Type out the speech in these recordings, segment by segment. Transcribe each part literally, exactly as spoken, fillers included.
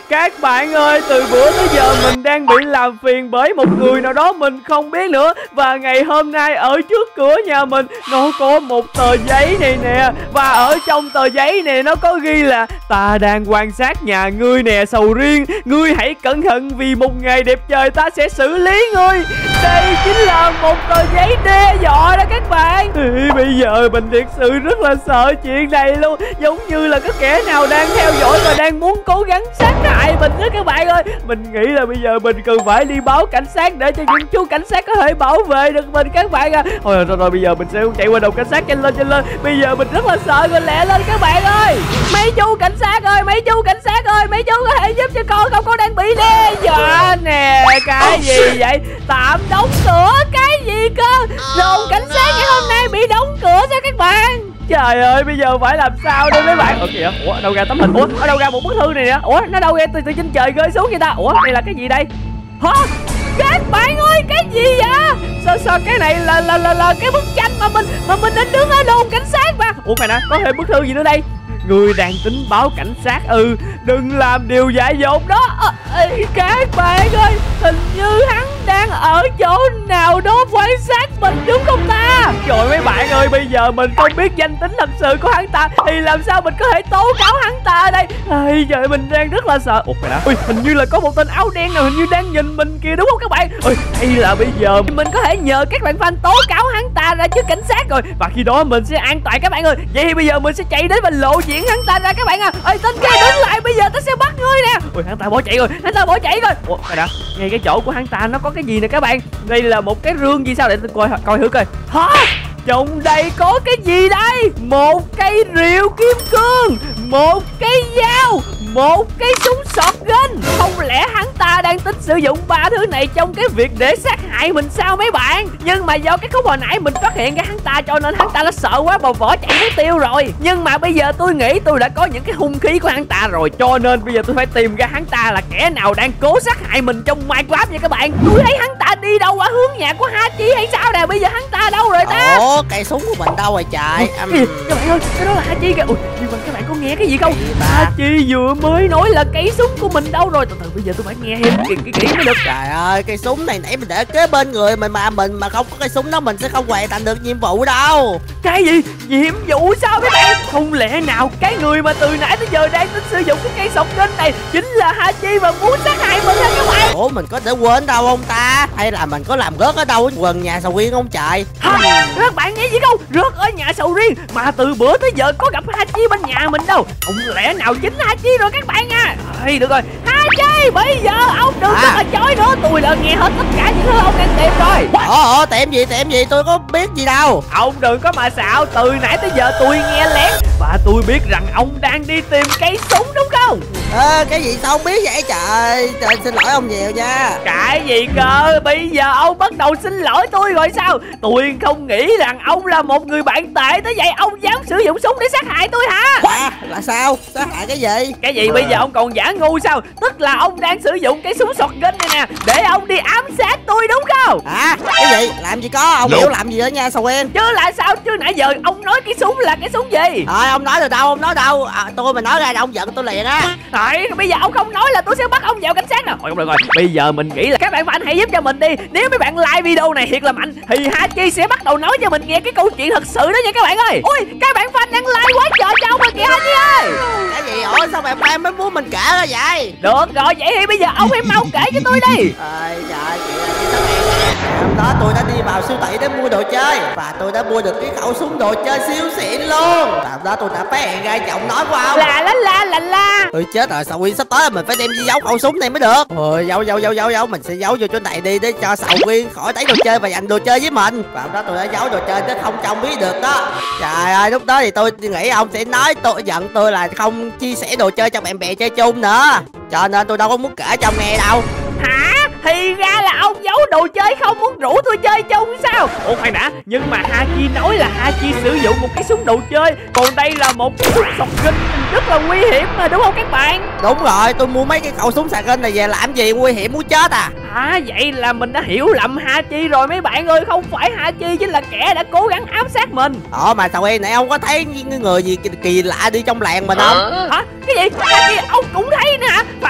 Các bạn ơi, từ bữa tới giờ mình đang bị làm phiền bởi một người nào đó mình không biết nữa. Và ngày hôm nay ở trước cửa nhà mình nó có một tờ giấy này nè. Và ở trong tờ giấy này nó có ghi là: ta đang quan sát nhà ngươi nè Sầu Riêng, ngươi hãy cẩn thận vì một ngày đẹp trời ta sẽ xử lý ngươi. Đây chính là một tờ giấy đe dọa đó các bạn. Thì bây giờ mình thiệt sự rất là sợ chuyện này luôn. Giống như là có kẻ nào đang theo dõi và đang muốn cố gắng sát hại mình đó các bạn ơi. Mình nghĩ là bây giờ mình cần phải đi báo cảnh sát để cho những chú cảnh sát có thể bảo vệ được mình các bạn à. Thôi rồi, rồi, rồi bây giờ mình sẽ chạy qua đầu cảnh sát, nhanh lên nhanh lên. Bây giờ mình rất là sợ rồi, lẹ lên các bạn ơi. Mấy chú cảnh sát ơi, mấy chú cảnh sát ơi, mấy chú có thể giúp cho con không? Con đang bị đe dọa nè. Cái gì vậy? Tạm đóng cửa cái gì cơ? Đồn cảnh sát ngày hôm nay bị đóng cửa sao các bạn? Trời ơi, bây giờ phải làm sao đây mấy bạn? Ủa kìa, ủa đâu ra tấm hình? Ủa ở đâu ra một bức thư này nè? Ủa nó đâu ra từ từ trên trời rơi xuống vậy ta? Ủa đây là cái gì đây? Hả? Các bạn ơi, cái gì vậy? Sao sao cái này là là là, là cái bức tranh mà mình mà mình đã đứng ở đồn cảnh sát mà. Ủa phải nè, có thêm bức thư gì nữa đây? Người đang tính báo cảnh sát ư? Đừng làm điều dại dột đó. À, các bạn ơi, hình như hắn đang ở chỗ nào đó quan sát mình đúng không ta? Trời mấy bạn ơi, bây giờ mình không biết danh tính thật sự của hắn ta thì làm sao mình có thể tố cáo hắn ta đây? Ây trời, mình đang rất là sợ. Ủa phải đã. Ui, hình như là có một tên áo đen nào hình như đang nhìn mình kìa đúng không các bạn? Ui, hay là bây giờ mình có thể nhờ các bạn fan tố cáo hắn ta ra trước cảnh sát rồi, và khi đó mình sẽ an toàn các bạn ơi. Vậy thì bây giờ mình sẽ chạy đến và lộ diện hắn ta ra các bạn à. Ơi tên kia đứng lại, bây giờ ta sẽ bắt ngươi nè. Ui, hắn ta bỏ chạy rồi, hắn ta bỏ chạy rồi. Ủa phải đã. Ngay cái chỗ của hắn ta nó có cái gì nè các bạn? Đây là một cái rương gì sao, để tôi coi coi thử coi. Hả? Trong đây có cái gì đây? Một cây rìu kim cương, một cây dao, một cây súng shotgun. Không lẽ hắn ta đang tính sử dụng ba thứ này trong cái việc để sát hại mình sao mấy bạn? Nhưng mà do cái khúc hồi nãy mình phát hiện ra hắn ta cho nên hắn ta nó sợ quá mà bỏ chạy mất tiêu rồi. Nhưng mà bây giờ tôi nghĩ tôi đã có những cái hung khí của hắn ta rồi, cho nên bây giờ tôi phải tìm ra hắn ta là kẻ nào đang cố sát hại mình trong Minecraft nha các bạn. Tôi thấy hắn ta đi đâu qua hướng nhà của Hachi hay sao nè? Bây giờ hắn ta đâu rồi ta? Ủa cây súng của mình đâu rồi trời? um... Kìa, các bạn ơi, cái đó là Hachi kìa. Ui, nhưng mà các bạn có nghe cái gì không? Hachi vừa mới nói là cây súng của mình đâu rồi? Từ từ bây giờ tôi phải nghe thêm kỹ kỹ kỹ mới được. Trời ơi, cây súng này nãy mình để kế bên người mình mà mình mà không có cây súng đó mình sẽ không hoàn thành được nhiệm vụ đâu. Cái gì? Nhiệm vụ sao mấy bạn? Không lẽ nào cái người mà từ nãy tới giờ đang tính sử dụng cái cây shotgun này chính là Hachi và muốn sát hại mình hả các bạn? Ủa mình có thể quên đâu không ta? Hay là mình có làm rớt ở đâu gần nhà Sầu Riêng không trời? Hả? Các bạn nghe gì không? Rớt ở nhà Sầu Riêng mà từ bữa tới giờ có gặp Hachi bên nhà mình đâu. Không lẽ nào chính Hachi rồi các bạn nha? Ê, được rồi, Hachi bây giờ ông đừng có mà chối nữa, tôi đã nghe hết tất cả những thứ ông đang tìm rồi. Ủa tìm gì tìm gì, tôi có biết gì đâu. Ông đừng có mà xạo, từ nãy tới giờ tôi nghe lén và tôi biết rằng ông đang đi tìm cây súng đúng không? Ờ cái gì sao không biết vậy trời? Trời xin lỗi ông nhiều nha. Cái gì cơ? Bây giờ ông bắt đầu xin lỗi tôi rồi sao? Tôi không nghĩ rằng ông là một người bạn tệ tới vậy, ông dám sử dụng súng để sát hại tôi hả? À, là sao? Sát hại cái gì? Cái gì bây giờ ông còn giả ngu sao? Tức là ông đang sử dụng cái súng shotgun này nè để ông đi ám sát tôi đúng không? À cái gì? Làm gì có, ông hiểu làm gì ở nha Sầu Riêng? Chứ là sao? Chứ nãy giờ ông nói cái súng là cái súng gì? Thôi ông nói từ đâu, ông nói đâu? À, tôi mà nói ra là ông giận tôi liền á. Đấy, bây giờ ông không nói là tôi sẽ bắt ông vào cảnh sát nè. Thôi được rồi, bây giờ mình nghĩ là các bạn fan hãy giúp cho mình đi. Nếu mấy bạn like video này thiệt là mạnh thì Hachi sẽ bắt đầu nói cho mình nghe cái câu chuyện thật sự đó nha các bạn ơi. Ui, các bạn fan đang like quá trời cho ông mà kìa Hachi ơi. Cái gì? Ủa sao bạn fan mới muốn mình kể ra vậy? Được rồi, vậy thì bây giờ ông hãy mau kể cho tôi đi. Ơi trời, chị là chị tấm em. Hôm đó tôi đã đi vào siêu thị để mua đồ chơi và tôi đã mua được cái khẩu súng đồ chơi siêu xịn luôn. Và hôm đó tôi đã phát hiện ra giọng nói của ông. Là la la la la. Ôi chết rồi, Sầu Riêng sắp tới mình phải đem đi giấu khẩu súng này mới được. Ôi giấu giấu giấu giấu giấu mình sẽ giấu vô chỗ này đi để cho Sầu Riêng khỏi thấy đồ chơi và giành đồ chơi với mình. Và hôm đó tôi đã giấu đồ chơi chứ không cho ông biết được đó. Trời ơi, lúc đó thì tôi nghĩ ông sẽ nói tôi giận tôi là không chia sẻ đồ chơi cho bạn bè chơi chung nữa, cho nên tôi đâu có muốn kể cho ông nghe đâu. Hả? Thì ra là ông giấu đồ chơi không muốn rủ tôi chơi chung sao? Ủa khoan đã, nhưng mà Hachi nói là Hachi sử dụng một cái súng đồ chơi, còn đây là một cái súng shotgun rất là nguy hiểm mà đúng không các bạn? Đúng rồi, tôi mua mấy cái khẩu súng shotgun này về làm gì, nguy hiểm muốn chết à. À vậy là mình đã hiểu lầm Hachi rồi mấy bạn ơi, không phải Hachi chính là kẻ đã cố gắng ám sát mình. Ồ mà Sầu Riêng này ông có thấy những người gì kỳ, kỳ lạ đi trong làng mình không? Hả? Cái gì? Hachi ông cũng thấy nè hả? Phải phải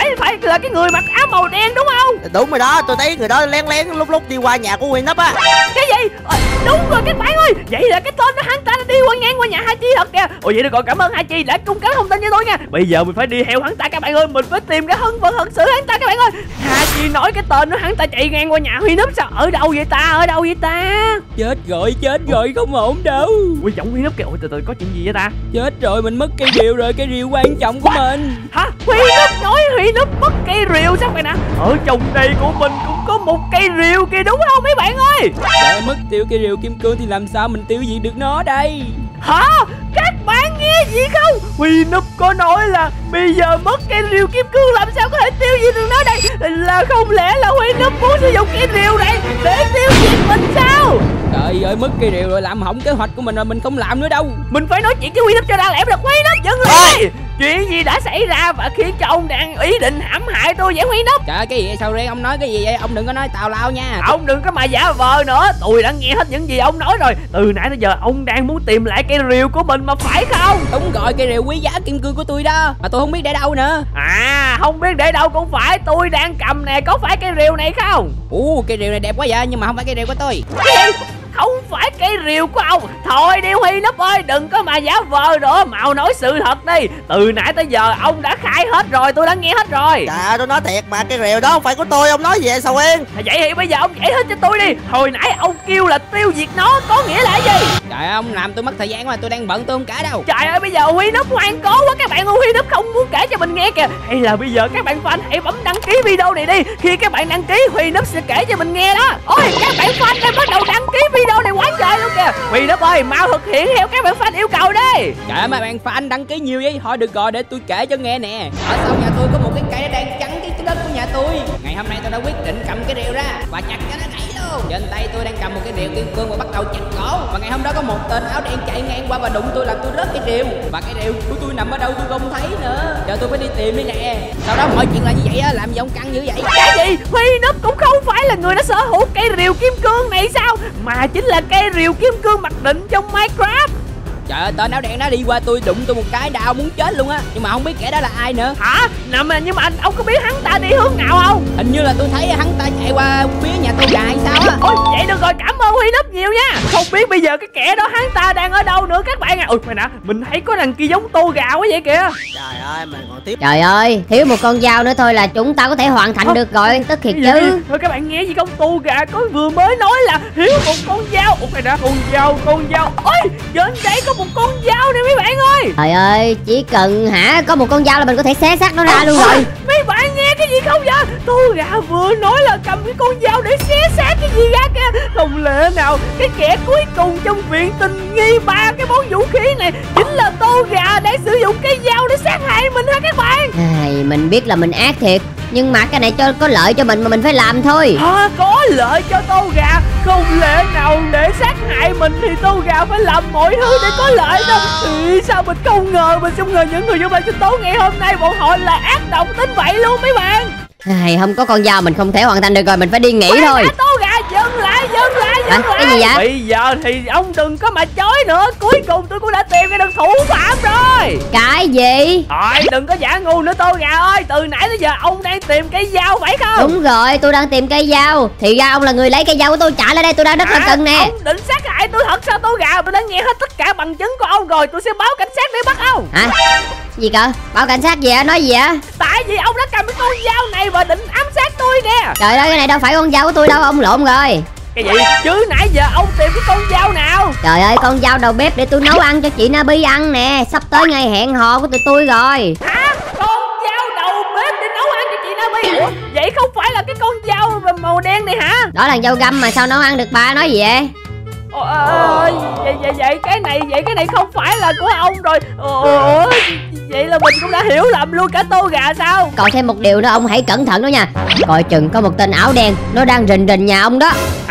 là cái người mặc áo màu đen đúng không? Đúng rồi đó, tôi thấy người đó lén lén lúc lúc đi qua nhà của Huy Núp á. Cái gì? Ờ, đúng rồi các bạn ơi, vậy là cái tên đó hắn ta đã đi qua ngang qua nhà Hachi thật kìa. Ồ vậy được rồi, cảm ơn Hachi đã cung cấp thông tin cho tôi nha. Bây giờ mình phải đi theo hắn ta các bạn ơi, mình phải tìm cái thân phận thật sự hắn ta các bạn ơi. Hachi nói cái tên đó hắn ta chạy ngang qua nhà Huy Núp sao? Ở đâu vậy ta? Ở đâu vậy ta? Chết rồi, chết rồi, không ổn đâu. Ui giọng Huy Núp kìa. Ôi từ từ, có chuyện gì vậy ta? Chết rồi, mình mất cây rìu rồi, cây rìu quan trọng của mình. Hả? Huy Núp nói Huy Núp mất cây rìu sao vậy nè? Ở trong đây của mình cũng có một cây rìu kìa đúng không mấy bạn ơi? Để mất tiêu cây rìu kim cương thì làm sao mình tiêu diệt được nó đây? Hả? Các bạn nghe gì không? Huy Núp có nói là bây giờ mất cây rìu kim cương làm sao có thể tiêu diệt được nó đây? Là không lẽ là Huy Núp muốn sử dụng cây rìu này để tiêu diệt mình sao? Trời ơi, mất cây rìu rồi, làm hỏng kế hoạch của mình rồi, mình không làm nữa đâu. Mình phải nói chuyện với Huy Núp cho ra lẽ được. Huy Núp dừng lại. Chuyện gì đã xảy ra và khiến cho ông đang ý định hãm hại tôi vậy Huy Núp? Trời ơi, cái gì vậy? Sao riêng ông nói cái gì vậy? Ông đừng có nói tào lao nha. Ông đừng có mà giả vờ nữa. Tôi đã nghe hết những gì ông nói rồi. Từ nãy tới giờ ông đang muốn tìm lại cây rìu của mình mà phải không? Đúng rồi, cây rìu quý giá kim cương của tôi đó, mà tôi không biết để đâu nữa. À, không biết để đâu cũng phải. Tôi đang cầm nè, có phải cây rìu này không? Ủa, cây rìu này đẹp quá vậy, nhưng mà không phải cây rìu của tôi. Cái gì? Không phải cây rìu của ông. Thôi đi Huy Núp ơi, đừng có mà giả vờ nữa, mau nói sự thật đi. Từ nãy tới giờ ông đã khai hết rồi, tôi đã nghe hết rồi. Trời ơi, tôi nói thiệt mà, cây rìu đó không phải của tôi, ông nói gì vậy Sầu Yên? Vậy thì bây giờ ông giải thích cho tôi đi. Hồi nãy ông kêu là tiêu diệt nó, có nghĩa là gì? Trời ơi, ông làm tôi mất thời gian mà, tôi đang bận tôi không kể đâu. Trời ơi, bây giờ Huy Núp ngoan cố quá các bạn ơi, Huy Núp không muốn kể cho mình nghe kìa. Hay là bây giờ các bạn fan hãy bấm đăng ký video này đi. Khi các bạn đăng ký, Huy Núp sẽ kể cho mình nghe đó. Ôi, các bạn fan đang bắt đầu đăng ký video này quá trời luôn kìa. Huy Núp ơi, mau thực hiện theo các bạn fan yêu cầu đi. Trời ơi, mấy bạn fan đăng ký nhiều vậy, thôi được rồi, để tôi kể cho nghe nè. Ở sau nhà tôi có một cái cây nó đang chắn cái đất của nhà tôi. Ngày hôm nay tôi đã quyết định cầm cái rìu ra và chặt cho nó gãy luôn. Trên tay tôi đang cầm một cái rìu kim cương và bắt đầu chặt cổ. Và ngày hôm đó có một tên áo đen chạy ngang qua và đụng tôi làm tôi rớt cái rìu. Và cái rìu của tôi nằm ở đâu tôi không thấy nữa. Giờ tôi phải đi tìm đi nè. Sau đó mọi chuyện là như vậy á, làm gì ông căng như vậy? Cái gì? Huy Núp cũng không phải là người đã sở hữu cây rìu kim cương này sao? Mà chính là cây rìu kim cương mặc định trong Minecraft. Trời ơi, tên áo đen nó đi qua tôi đụng tôi một cái đau muốn chết luôn á. Nhưng mà không biết kẻ đó là ai nữa. Hả? Nè mà nhưng mà anh ông có biết hắn ta đi hướng nào không? Hình như là tôi thấy hắn ta chạy qua phía nhà tôi gà hay sao á. Ôi vậy được rồi, cảm ơn Huy Núp nhiều nha. Không biết bây giờ cái kẻ đó hắn ta đang ở đâu nữa các bạn à. Ôi khoan đã, mình thấy có đằng kia giống tô gà quá vậy kìa. Trời ơi, mình còn tiếp. Trời ơi, thiếu một con dao nữa thôi là chúng ta có thể hoàn thành được rồi, tức thiệt chứ. Thôi các bạn nghe gì không, tô gà có vừa mới nói là thiếu một con dao. Ủa khoan đã, con dao, con dao. Ôi, trên đây có một con dao nè mấy bạn ơi. Trời ơi, chỉ cần hả có một con dao là mình có thể xé xác nó ra luôn rồi. Mấy bạn nghe cái gì không vậy? Tô gà vừa nói là cầm cái con dao để xé xác cái gì ra kìa. Không lẽ nào cái kẻ cuối cùng trong viện tình nghi ba cái món vũ khí này chính là tô gà để sử dụng cái dao để sát hại mình hả các bạn? Ai, mình biết là mình ác thiệt, nhưng mà cái này cho có lợi cho mình mà mình phải làm thôi. À, có lợi cho tô gà? Không lẽ nào để sát hại mình thì tô gà phải làm mọi thứ để có lợi đâu? Thì sao mình không ngờ, mình không ngờ những người như vậy cho tối ngày hôm nay bọn họ là ác độc đến vậy luôn mấy bạn. Ai, không có con dao mình không thể hoàn thành được rồi, mình phải đi nghỉ Quay thôi. Tô gà dừng lại, dừng lại, dừng à, lại. Cái gì vậy? Bây giờ thì ông đừng có mà chối nữa. Cuối cùng tôi cũng đã tìm ra được thủ phạm rồi. Cái gì? Thôi đừng có giả ngu nữa tô gà ơi. Từ nãy tới giờ ông đang tìm cây dao phải không? Đúng rồi, tôi đang tìm cây dao. Thì ra ông là người lấy cây dao của tôi, trả lại đây, tôi đang rất à, là cần nè. Ông định sát hại tôi thật sao tô gà? Tôi đã nghe hết tất cả bằng chứng của ông rồi. Tôi sẽ báo cảnh sát để bắt ông. Hả? Gì cơ? Báo cảnh sát gì ạ? Nói gì ạ? Tại vì ông đã cầm cái con dao này và định ám sát tôi nè. Trời ơi, cái này đâu phải con dao của tôi đâu, ông lộn rồi. Cái gì? Chứ nãy giờ ông tìm cái con dao nào? Trời ơi, con dao đầu bếp để tôi nấu ăn cho chị Nabi ăn nè. Sắp tới ngày hẹn hò của tụi tôi rồi. Hả? Con dao đầu bếp để nấu ăn cho chị Nabi? Ủa? Vậy không phải là cái con dao màu đen này hả? Đó là dao găm mà sao nấu ăn được ba, nói gì vậy? Ồ, à, vậy, vậy vậy cái này vậy cái này không phải là của ông rồi. Ủa, vậy là mình cũng đã hiểu lầm luôn cả tô gà sao? Còn thêm một điều nữa, ông hãy cẩn thận đó nha. Coi chừng có một tên áo đen nó đang rình rình nhà ông đó. Hả? Cái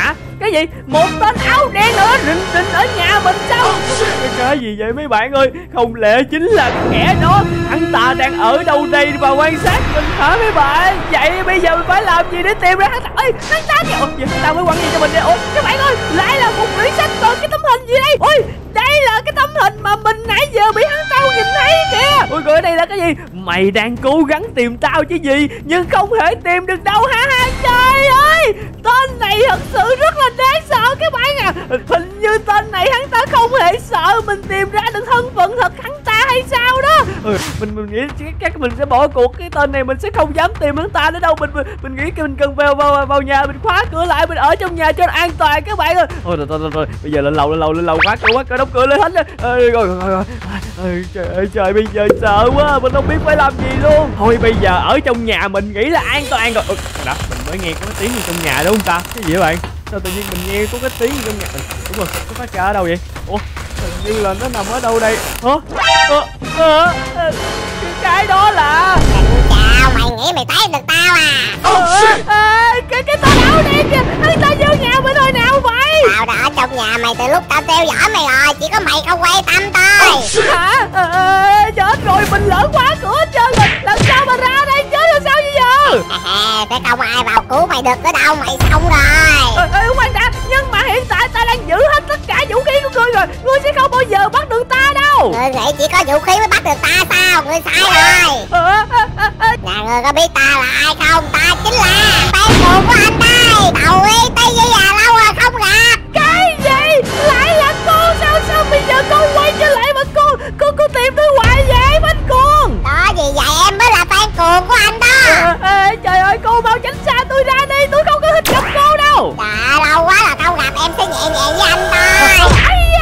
cái gì? Một tên áo đen nữa rình rình ở nhà mình sao? Cái gì vậy mấy bạn ơi? Không lẽ chính là cái kẻ đó? Hắn ta đang ở đâu đây và quan sát mình hả mấy bạn? Vậy bây giờ mình phải làm gì để tìm ra hắn ta? Ê, hắn ta kìa! Ủa, vậy hắn ta mới quăng gì cho mình đây? Ủa, các bạn ơi, lại là một quyển sách còn cái tấm hình gì đây? Ôi, đây là cái tấm hình mà mình nãy giờ bị hắn ta nhìn thấy kìa. Ôi trời, đây là cái gì? Mày đang cố gắng tìm tao chứ gì, nhưng không thể tìm được đâu hả Han? Trời ơi, tên này thật sự rất là đáng sợ các bạn à. Hình như tên này hắn ta không hề sợ mình tìm ra được thân phận thật hắn ta hay sao đó. Ừ, mình mình nghĩ chắc, chắc mình sẽ bỏ cuộc cái tên này, mình sẽ không dám tìm hắn ta nữa đâu. Mình mình, mình nghĩ mình cần vào vào vào nhà, mình khóa cửa lại, mình ở trong nhà cho an toàn các bạn ơi. Thôi rồi, rồi, rồi, rồi. Bây giờ lên lầu lên lầu lên lầu khóa cửa khóa cửa đóng cửa lên hết á. Rồi, rồi, rồi. Ôi, trời ơi trời, bây giờ sợ quá, mình không biết phải làm gì luôn. Thôi bây giờ ở trong nhà mình nghĩ là an toàn rồi. Ừ, đó, mình mới nghe có cái tiếng gì trong nhà đúng không ta? Cái gì vậy bạn? Sao tự nhiên mình nghe có cái tiếng gì trong nhà? Ừ, đúng rồi, nó phát ra ở đâu vậy? Ủa, hình như là nó nằm ở đâu đây? Hả? Ờ, ờ, ờ, cái đó là... Chào, mày nghĩ mày thấy được tao à? Ờ, à, cái cái tên áo đen kìa, hắn ta vô nhà mình hồi nào vậy? Tao đã ở trong nhà mày từ lúc tao theo dõi mày rồi, chỉ có mày không quan tâm thôi. Hả? À, chết rồi, mình lỡ khóa cửa hết trơn rồi, làm sao mà ra đây chứ, làm sao bây giờ? Sẽ không ai vào cứu mày được nữa đâu, mày xong rồi. Ê, ê, khoan đã, nhưng mà hiện tại ta đang giữ hết tất cả vũ khí của ngươi rồi, ngươi sẽ không bao giờ bắt được ta đâu. Ngươi nghĩ chỉ có vũ khí mới bắt được ta sao? Ngươi sai rồi. À, à, à, à. Nè, ngươi có biết ta là ai không? Ta chính là fan cuồng của anh đây, Tàu Y ti vi à, lâu rồi không gặp. Cái gì? Lại là cô sao? Sao bây giờ cô quay trở lại mà cô cô cô tìm tôi hoài vậy Bánh Cuồng? Đó gì vậy, em mới là fan cuồng của anh đó. À, à, trời ơi, cô mau tránh xa tôi ra đi, tôi không có thích gặp cô đâu. Dạ, lâu quá là không gặp, em sẽ nhẹ nhàng với anh thôi.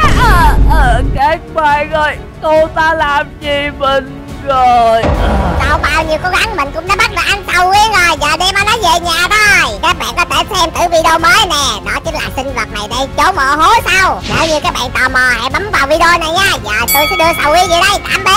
À, à, các bạn ơi, cô ta làm gì mình rồi? Sau bao nhiêu cố gắng mình cũng đã bắt được anh Sầu Yên rồi, giờ đem anh ấy về nhà thôi. Các bạn có thể xem thử video mới nè, đó chính là sinh vật này đây trốn ở hố sâu. Nếu như các bạn tò mò hãy bấm vào video này nha. Giờ tôi sẽ đưa Sầu Yên về đây, tạm biệt.